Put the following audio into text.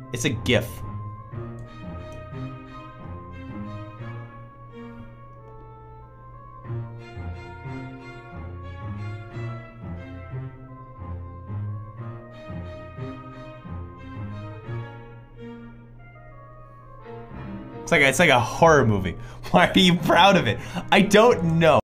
It's a GIF. It's like a horror movie. Why are you proud of it? I don't know.